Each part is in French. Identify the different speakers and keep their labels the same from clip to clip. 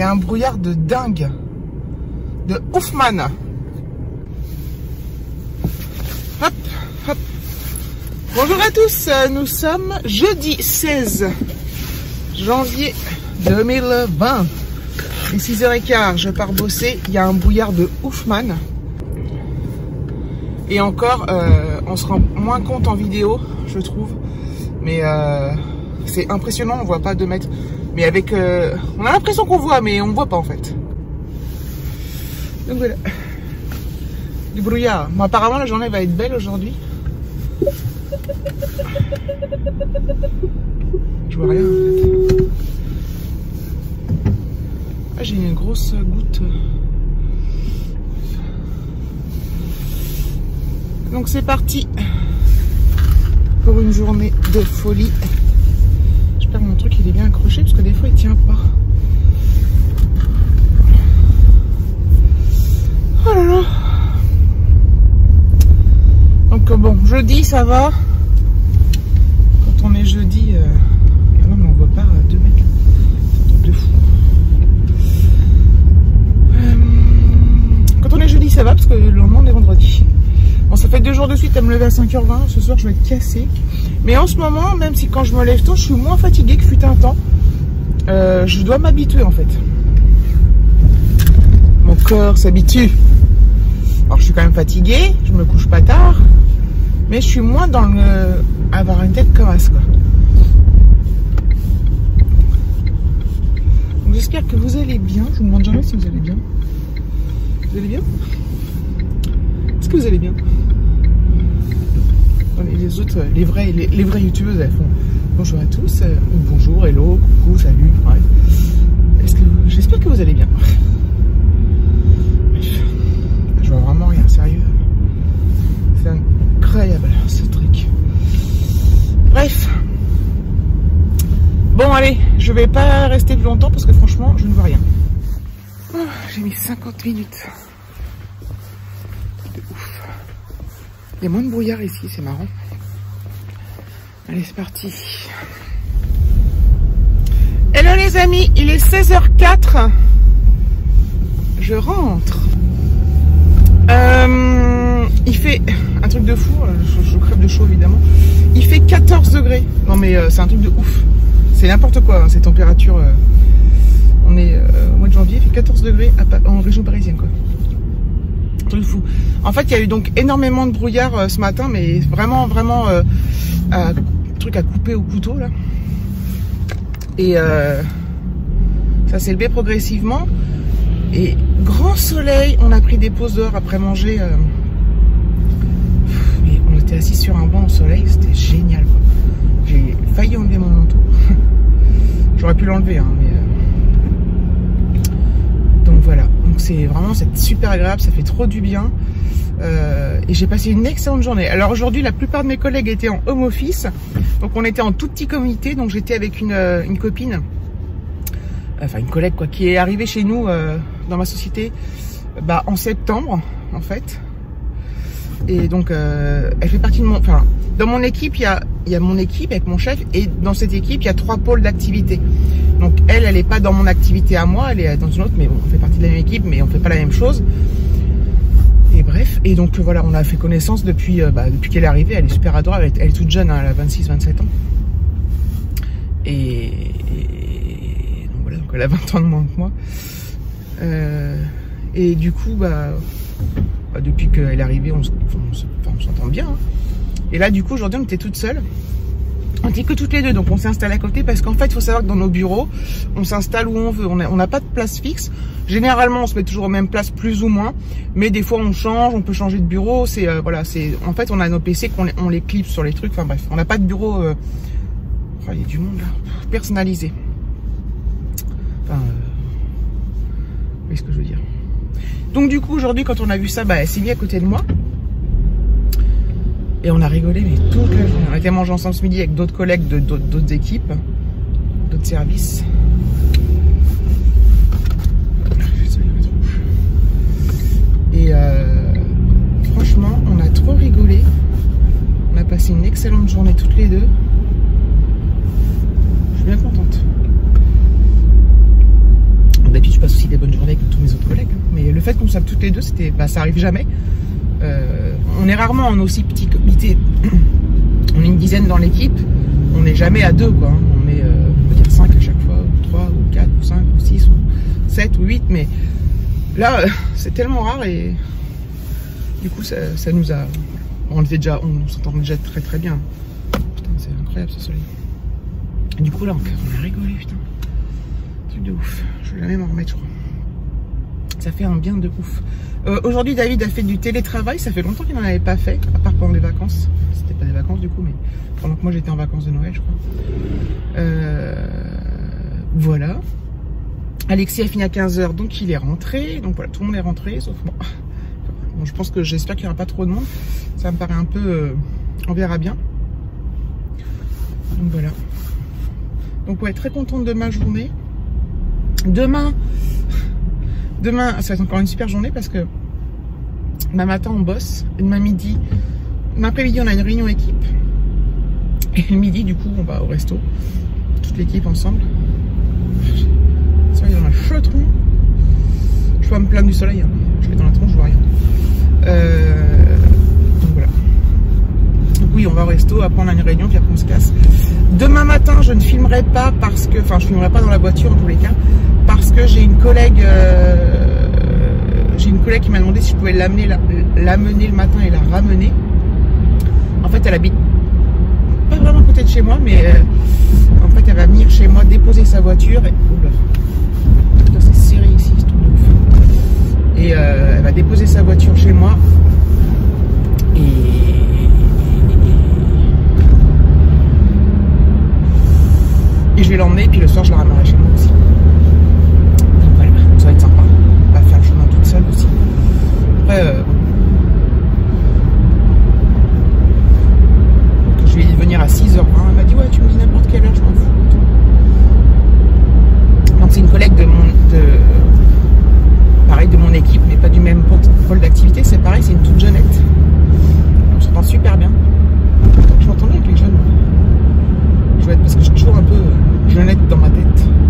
Speaker 1: a un brouillard de dingue. De oufman. Hop, hop. Bonjour à tous, nous sommes jeudi 16 janvier 2020. Il est 6h15, je pars bosser. Il y a un brouillard de oufman. Et encore, on se rend moins compte en vidéo, je trouve. Mais c'est impressionnant, on voit pas 2 mètres. Mais avec... on a l'impression qu'on voit, mais on voit pas en fait. Donc voilà. Du brouillard. Bon, apparemment, la journée va être belle aujourd'hui. Je vois rien en fait. Ah, j'ai une grosse goutte. Donc c'est parti pour une journée de folie. J'espère que mon truc il est bien accroché parce que des fois il tient pas. Oh là là. Donc bon, jeudi ça va. Quand on est jeudi, non mais on voit pas 2 mètres. C'est un truc de fou. Quand on est jeudi ça va parce que le lendemain on est vendredi. Bon, ça fait 2 jours de suite à me lever à 5h20. Ce soir, je vais être cassée. Mais en ce moment, même si quand je me lève tôt, je suis moins fatiguée que fut un temps. Je dois m'habituer, en fait. Mon corps s'habitue. Alors, je suis quand même fatiguée. Je me couche pas tard. Mais je suis moins dans le... avoir une tête comme ça, quoi. Donc, j'espère que vous allez bien. Je vous demande jamais si vous allez bien. Vous allez bien ? Est-ce que vous allez bien? Les autres, les vraies youtubeuses, elles font bonjour à tous, bonjour, hello, coucou, salut, bref. J'espère que vous allez bien. Je vois vraiment rien, sérieux. C'est incroyable ce truc. Bref. Bon allez, je vais pas rester plus longtemps parce que franchement, je ne vois rien. Oh, j'ai mis 50 minutes. Il y a moins de brouillard ici, c'est marrant. Allez, c'est parti. Hello les amis, il est 16h04. Je rentre. Il fait un truc de fou, je crève de chaud évidemment. Il fait 14 degrés. Non mais c'est un truc de ouf. C'est n'importe quoi, hein, ces températures. On est au mois de janvier, il fait 14 degrés en région parisienne quoi. Truc fou. En fait, il y a eu donc énormément de brouillard ce matin, mais vraiment truc à couper au couteau là. Et ça s'est levé progressivement. Et grand soleil, on a pris des pauses dehors après manger. Et on était assis sur un banc au soleil, c'était génial. J'ai failli enlever mon manteau. J'aurais pu l'enlever, hein, mais donc voilà. Donc c'est super agréable, ça fait trop du bien. Et j'ai passé une excellente journée. Alors aujourd'hui, la plupart de mes collègues étaient en home office. Donc on était en tout petit comité. Donc j'étais avec une copine, enfin une collègue quoi, qui est arrivée chez nous dans ma société en septembre en fait. Et donc elle fait partie de mon... Enfin, dans mon équipe, il y a mon équipe avec mon chef. Et dans cette équipe, il y a 3 pôles d'activité. Donc elle est pas dans mon activité à moi, elle est dans une autre, mais bon, on fait partie de la même équipe, mais on fait pas la même chose. Et bref, et donc voilà, on a fait connaissance depuis qu'elle est arrivée. Elle est super adorable, elle est toute jeune, hein, elle a 26-27 ans. Et donc voilà, donc elle a 20 ans de moins que moi. Et du coup, depuis qu'elle est arrivée, on s'entend bien. Hein. Et là, du coup, aujourd'hui, on était toutes seules. On était que toutes les deux, donc on s'est installé à côté parce qu'en fait, il faut savoir que dans nos bureaux, on s'installe où on veut. On n'a pas de place fixe. Généralement, on se met toujours aux mêmes places, plus ou moins. Mais des fois, on change, on peut changer de bureau. C'est voilà, en fait, on a nos PC qu'on les clip sur les trucs. Enfin bref, on n'a pas de bureau. Oh, il y a du monde là, personnalisé. Enfin, vous voyez ce que je veux dire. Donc du coup, aujourd'hui, quand on a vu ça, elle s'est mise à côté de moi. Et on a rigolé, mais toute la journée. On a été manger ensemble ce midi avec d'autres collègues d'autres équipes, d'autres services. Et franchement, on a trop rigolé. On a passé une excellente journée toutes les deux. Je suis bien contente. D'habitude, je fait qu'on soit toutes les deux, c'était, bah, ça arrive jamais. On est rarement en aussi petit comité. On est une dizaine dans l'équipe. On n'est jamais à 2, quoi. On est, on peut dire 5 à chaque fois, ou 3, ou 4, ou 5, ou 6, ou 7, ou 8. Mais là, c'est tellement rare et du coup, ça nous a... On s'entendait déjà très très bien. Putain, c'est incroyable ce soleil. Et du coup, là, on a rigolé, putain. Truc de ouf. Je vais jamais m'en remettre, je crois. Ça fait un bien de ouf. Aujourd'hui, David a fait du télétravail. Ça fait longtemps qu'il n'en avait pas fait, à part pendant les vacances. C'était pas des vacances du coup, mais pendant que moi j'étais en vacances de Noël, je crois. Voilà. Alexis a fini à 15 h, donc il est rentré. Donc voilà, tout le monde est rentré, sauf moi. Bon, je pense que j'espère qu'il n'y aura pas trop de monde. Ça me paraît un peu... on verra bien. Donc voilà. Donc ouais, très contente de ma journée. Demain, ça va être encore une super journée parce que demain matin on bosse. Demain midi, demain après-midi on a une réunion équipe. Et le midi du coup on va au resto. Toute l'équipe ensemble. Ça il est dans un chaudron. Je vais me plaindre du soleil. Hein. Je vais dans la tronche, je vois rien. Donc voilà. Donc oui, on va au resto, après on a une réunion, puis après on se casse. Demain matin, je ne filmerai pas parce que... Enfin, je filmerai pas dans la voiture en tous les cas. Parce que j'ai une collègue... qui m'a demandé si je pouvais l'amener le matin et la ramener. En fait, elle habite pas vraiment à côté de chez moi, mais en fait, elle va venir chez moi déposer sa voiture. Et... Oula. Putain, c'est serré ici, c'est tout de ouf. Et elle va déposer sa voiture chez moi. Et je vais l'emmener, puis le soir, je la ramènerai chez moi aussi. Donc voilà, ça va être sympa. On va faire le chemin toute seule aussi. Après, je vais y venir à 6 h. Elle m'a dit, ouais, tu me dis n'importe quelle heure, je m'en fous. Donc c'est une collègue de mon équipe, mais pas du même pôle d'activité. C'est pareil, c'est une toute jeunette. On s'entend super bien. Je m'entends bien avec les jeunes. Parce que je suis toujours un peu jeunette dans ma tête.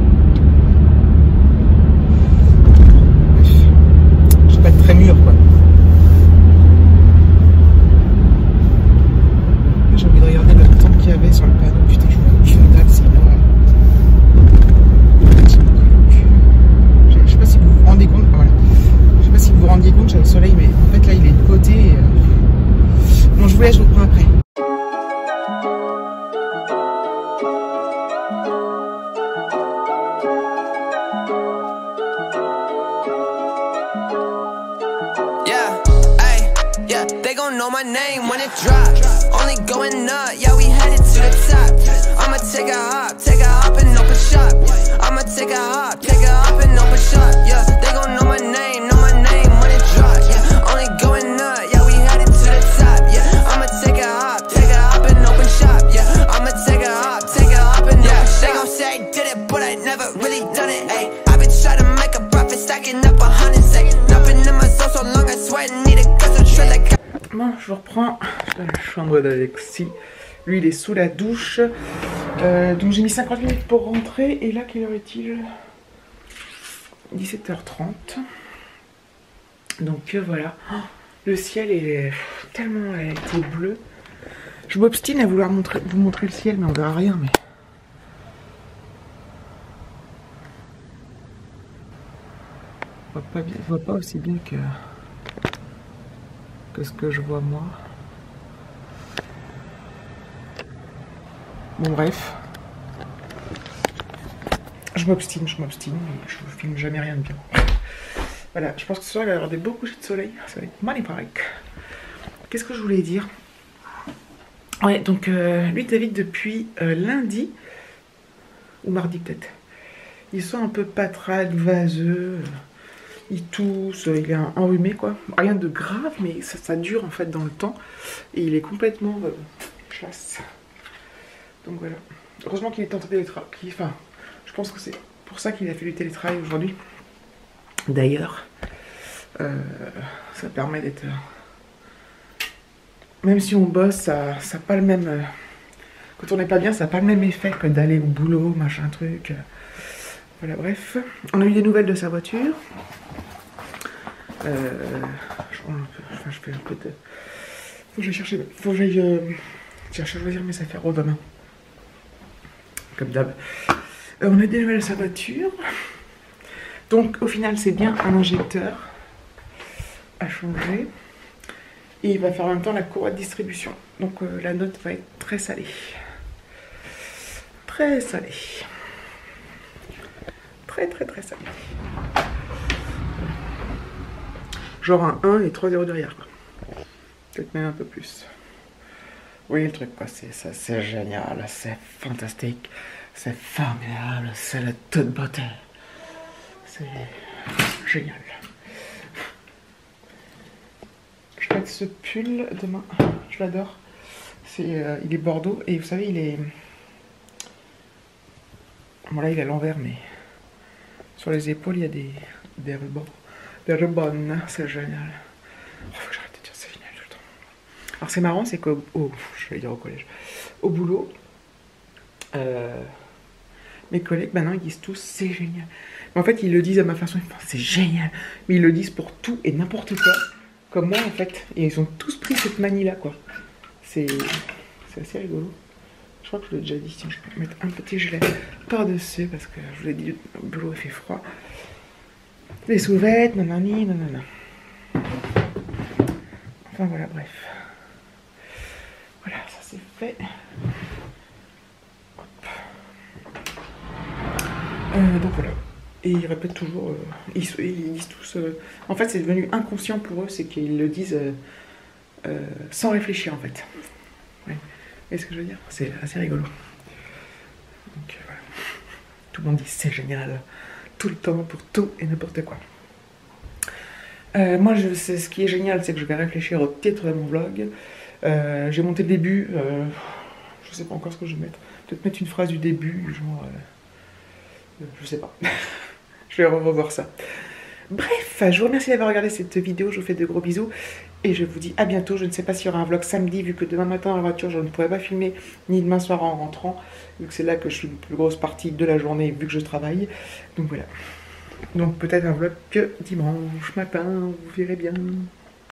Speaker 1: Bref. Je vais pas être très mûr, quoi. J'ai envie de regarder le temps qu'il y avait sur le panneau. Putain, je vois une date, c'est une horreur. Je sais pas si vous vous rendez compte. Voilà. Je sais pas si vous vous rendiez compte, j'ai le soleil, mais en fait là il est de côté. Bon, je vous laisse, je reprends après.
Speaker 2: Know my name when it drops. Only going up, yeah, we headed to the top. I'ma take a hop and open shop. I'ma take a hop and open shop. Yeah, they gon' know my name when it drops. Yeah, only going up, yeah, we headed to the top. Yeah, I'ma take a hop and open shop. Yeah, I'ma take a hop and open shop. They gon' say I did it, but I never really done it. Ayy, I've been trying to make a profit, stacking up 100. Nothing in my soul so long, I swear I need a concentrate like.
Speaker 1: Bon, je reprends la chambre d'Alexis. Lui, il est sous la douche. Donc, j'ai mis 50 minutes pour rentrer. Et là, quelle heure est-il? 17 h 30. Donc, voilà. Oh, le ciel est tellement été bleu. Je m'obstine à vouloir vous montrer le ciel, mais on verra rien. Mais... je vois pas aussi bien que ce que je vois moi. Bon bref. Je m'obstine, mais je vous filme jamais rien de bien. Voilà, je pense que ce soir il va y avoir des beaux couchers de soleil. Ça va être magnifique. Qu'est-ce que je voulais dire? Ouais, donc lui David depuis lundi, ou mardi peut-être, il sent un peu patraque, vaseux. Il tousse, il est enrhumé quoi. Rien de grave, mais ça dure en fait dans le temps. Et il est complètement chasse. Donc voilà. Heureusement qu'il est en télétravail. Enfin, je pense que c'est pour ça qu'il a fait du télétravail aujourd'hui. D'ailleurs, ça permet d'être... Même si on bosse, ça n'a pas le même... Quand on n'est pas bien, ça n'a pas le même effet que d'aller au boulot, machin truc. Voilà, bref. On a eu des nouvelles de sa voiture. Je prends un peu, enfin je fais un peu de... Faut que j'aille chercher, faut que j'aille chercher à choisir mes affaires au demain. Comme d'hab. On a démarré sa voiture. Donc au final c'est bien un injecteur à changer. Et il va faire en même temps la courroie de distribution. Donc la note va être très salée. Très salée. Très salée. Genre un 1 et 3 0 derrière. Peut-être même un peu plus. Oui, le truc, quoi, c'est génial, c'est fantastique, c'est formidable, c'est la toute beauté. C'est génial. Je vais mettre ce pull demain, je l'adore. Il est bordeaux et vous savez, il est... Bon là, il est à l'envers, mais sur les épaules, il y a des rubans. Des rubans, c'est génial. Oh, faut que j'arrête de dire c'est génial tout le temps. Alors c'est marrant, c'est je vais dire au collège, au boulot, mes collègues maintenant ils disent tous c'est génial. Mais en fait ils le disent à ma façon, ils pensent c'est génial. Mais ils le disent pour tout et n'importe quoi, comme moi en fait. Et ils ont tous pris cette manie là quoi. C'est assez rigolo. Je crois que je l'ai déjà dit, tiens, je vais mettre un petit gilet par-dessus parce que je vous l'ai dit, au boulot il fait froid. Les sous-vêtements, nanani, nanana. Enfin voilà, bref. Voilà, ça c'est fait. Donc voilà. Et ils répètent toujours, ils disent tous... en fait c'est devenu inconscient pour eux, c'est qu'ils le disent sans réfléchir en fait. Ouais. Vous voyez ce que je veux dire? C'est assez rigolo. Donc voilà. Tout le monde dit c'est génial. Tout le temps, pour tout et n'importe quoi. Moi, ce qui est génial, c'est que je vais réfléchir au titre de mon vlog. J'ai monté le début. Je sais pas encore ce que je vais mettre. Peut-être mettre une phrase du début, genre... je sais pas. Je vais revoir ça. Bref, je vous remercie d'avoir regardé cette vidéo. Je vous fais de gros bisous. Et je vous dis à bientôt. Je ne sais pas s'il y aura un vlog samedi, vu que demain matin dans la voiture, je ne pourrai pas filmer, ni demain soir en rentrant, vu que c'est là que je suis la plus grosse partie de la journée, vu que je travaille. Donc voilà. Donc peut-être un vlog que dimanche matin, vous verrez bien.